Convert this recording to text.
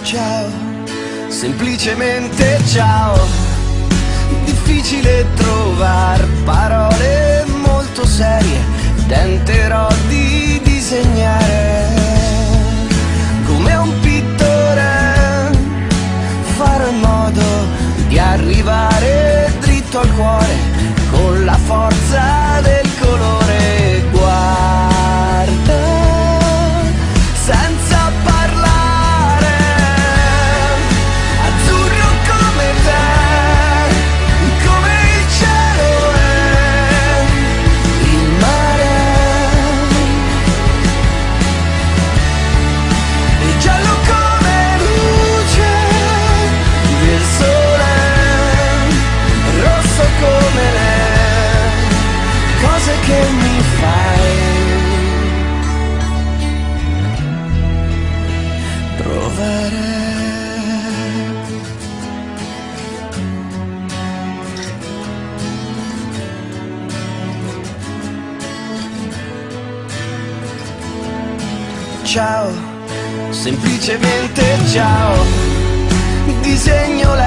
Ciao, semplicemente ciao. Difficile trovar parole molto serie, tenterò di disegnare come un pittore, farò in modo di arrivare dritto al cuore con la forza del colore. Guarda senza parlare, azzurro come te, come il cielo è il mare, e giallo come luce del sole, rosso come le cose che mi fai provare. Ciao, semplicemente ciao. Disegno